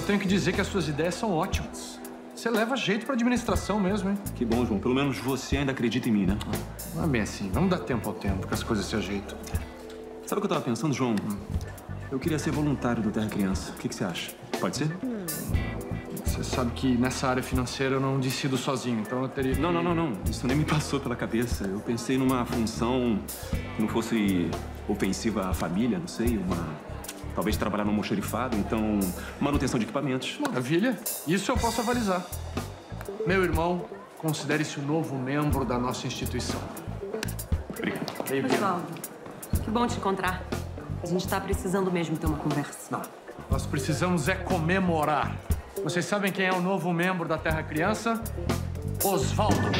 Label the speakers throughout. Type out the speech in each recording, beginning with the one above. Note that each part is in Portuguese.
Speaker 1: tenho que dizer que as suas ideias são ótimas. Você leva jeito pra administração mesmo, hein?
Speaker 2: Que bom, João. Pelo menos você ainda acredita em mim, né?
Speaker 1: Não é bem assim. Vamos dar tempo ao tempo, que as coisas se ajeitam.
Speaker 2: Sabe o que eu tava pensando, João? Eu queria ser voluntário do Terra Criança. O que você acha? Pode ser?
Speaker 1: Você sabe que nessa área financeira eu não decido sozinho, então eu teria que...
Speaker 2: Não. Isso nem me passou pela cabeça. Eu pensei numa função que não fosse ofensiva à família, não sei, talvez trabalhar no almoxarifado, então manutenção de equipamentos.
Speaker 1: Maravilha. Isso eu posso avalizar. Meu irmão, considere-se o novo membro da nossa instituição.
Speaker 2: Obrigado.
Speaker 3: Osvaldo, que bom te encontrar. A gente tá precisando mesmo ter uma conversa.
Speaker 1: Não, nós precisamos é comemorar. Vocês sabem quem é o novo membro da Terra Criança? Osvaldo.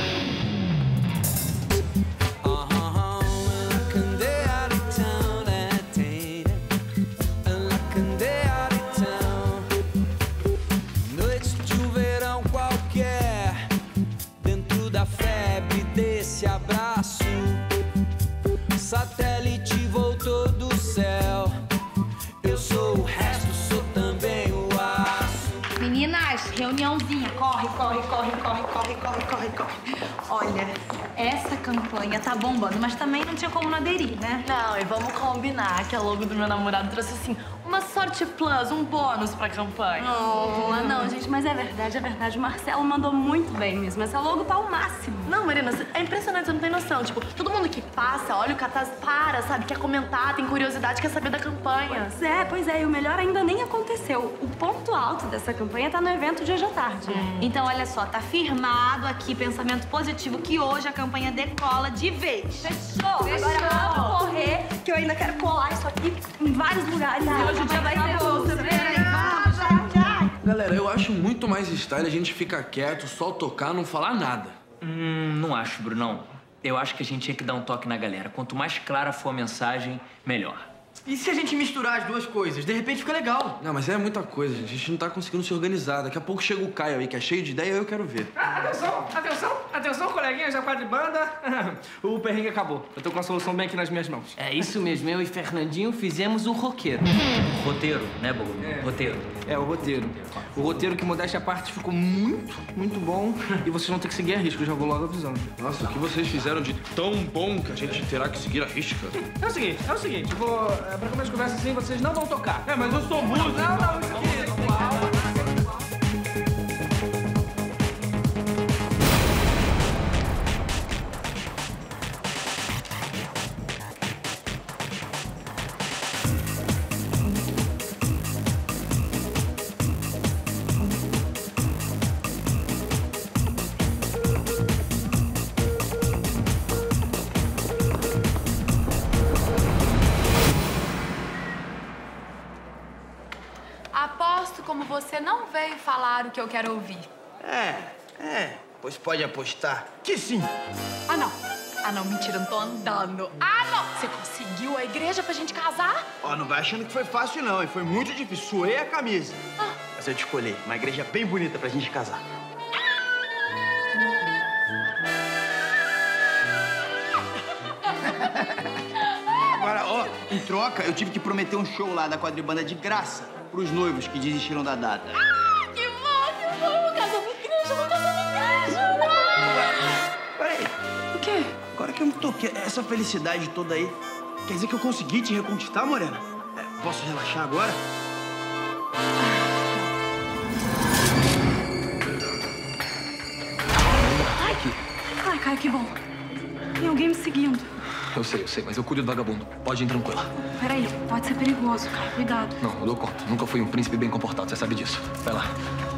Speaker 4: Noite de um verão qualquer, dentro da febre desse abraço, satélite voltou do céu. Eu sou o resto, sou também o aço.
Speaker 5: Meninas, reuniãozinha. Corre. Olha, essa campanha tá bombando, mas também não tinha como não aderir, né?
Speaker 6: Não, e vamos combinar que a logo do meu namorado trouxe, assim, uma sorte plus, um bônus pra campanha.
Speaker 3: Não, gente, mas é verdade. O Marcelo mandou muito bem mesmo. Essa logo tá o máximo.
Speaker 6: Não, Marina, é impressionante, você não tem noção. Tipo, todo mundo que passa, olha o cartaz, para, sabe? Quer comentar, tem curiosidade, quer saber da campanha.
Speaker 3: Pois é. E o melhor ainda nem aconteceu. O ponto alto dessa campanha tá no evento de hoje à tarde.
Speaker 5: Então, olha só, tá firmado aqui, pensamento positivo, que hoje a campanha decola de vez.
Speaker 3: Fechou. Agora vamos correr, que eu ainda quero colar isso aqui em vários lugares. E hoje o dia vai ser todo.
Speaker 7: Galera, eu acho muito mais style a gente ficar quieto, só tocar, não falar nada.
Speaker 8: Não acho, Brunão. Eu acho que a gente tinha que dar um toque na galera. Quanto mais clara for a mensagem, melhor.
Speaker 9: E se a gente misturar as duas coisas? De repente fica legal.
Speaker 7: Não, mas é muita coisa, gente. A gente não tá conseguindo se organizar. Daqui a pouco chega o Caio aí, que é cheio de ideia, eu quero ver.
Speaker 9: Atenção, coleguinhas da quadribanda. O perrengue acabou. Eu tô com a solução bem aqui nas minhas mãos.
Speaker 8: É isso mesmo. Eu e Fernandinho fizemos o roqueiro. Roteiro, né, Bogo? Roteiro.
Speaker 9: É, o roteiro. O roteiro que, modéstia à parte, ficou muito bom. E vocês vão ter que seguir a risco, eu já vou logo avisando.
Speaker 7: Nossa, o que vocês fizeram de tão bom que a gente terá que seguir a risca?
Speaker 9: É o seguinte, pra começar de conversa assim, vocês não vão tocar.
Speaker 7: Mas eu sou músico.
Speaker 9: Não, isso aqui.
Speaker 6: Aposto como você não veio falar o que eu quero ouvir.
Speaker 10: Pois pode apostar
Speaker 9: Que sim.
Speaker 6: Ah, não, mentira, não tô andando. Ah, não! Você conseguiu a igreja pra gente casar?
Speaker 10: Ó, não vai achando que foi fácil, não, hein? Foi muito difícil. Suei a camisa. Mas eu te escolhi. Uma igreja bem bonita pra gente casar. Agora, ó, em troca, eu tive que prometer um show lá da quadribanda de graça pros noivos que desistiram da data.
Speaker 6: Que bom! Casar na igreja, vou casar na igreja!
Speaker 10: Peraí,
Speaker 6: O quê?
Speaker 10: agora que eu me toquei, essa felicidade toda aí, quer dizer que eu consegui te reconquistar, Morena? Posso relaxar agora?
Speaker 3: Ai, Caio, que bom. Tem alguém me seguindo.
Speaker 7: Eu sei, mas eu cuido do vagabundo. Pode ir tranquila.
Speaker 3: Peraí, pode ser perigoso, Caio. Cuidado.
Speaker 7: Não, eu dou conta. Nunca fui um príncipe bem comportado, você sabe disso. Vai lá.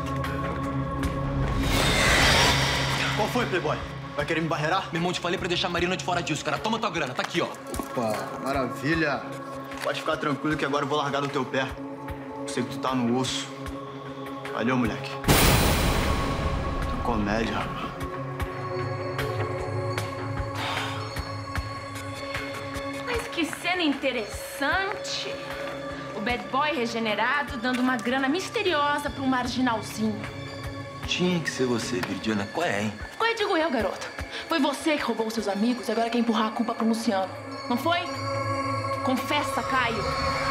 Speaker 10: Qual foi, Playboy? Vai querer me barreirar?
Speaker 7: Meu irmão, te falei pra deixar a Marina de fora disso, cara. Toma tua grana, tá aqui, ó.
Speaker 10: Opa, maravilha. Pode ficar tranquilo que agora eu vou largar do teu pé. Eu sei que tu tá no osso. Valeu, moleque. Que comédia, rapaz.
Speaker 6: Mas que cena interessante. O bad boy regenerado dando uma grana misteriosa pra um marginalzinho.
Speaker 7: Tinha que ser você, Viridiana. Qual é, hein?
Speaker 6: Qual digo eu, garota? Foi você que roubou seus amigos e agora quer empurrar a culpa pro Luciano. Não foi? Confessa, Caio.